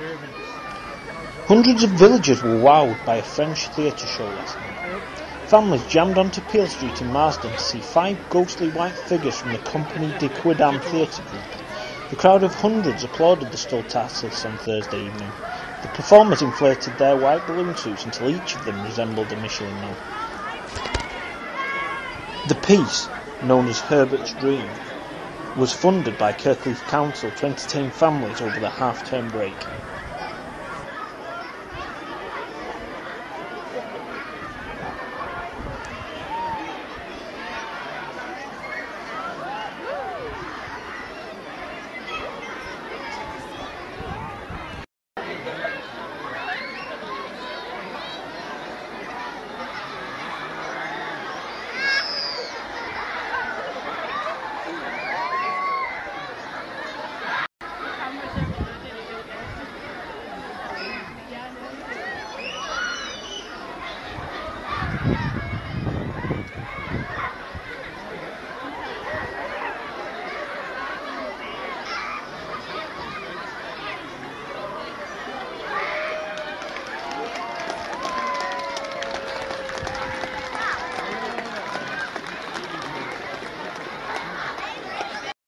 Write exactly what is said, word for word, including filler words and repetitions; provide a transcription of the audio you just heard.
Hundreds of villagers were wowed by a French theatre show last night. Families jammed onto Peel Street in Marsden to see five ghostly white figures from the Companie de Quidams theatre group. The crowd of hundreds applauded the stulled artists on Thursday evening. The performers inflated their white balloon suits until each of them resembled a Michelin man. The piece, known as Herbert's Dream, was funded by Kirkleaf Council to entertain families over the half-term break.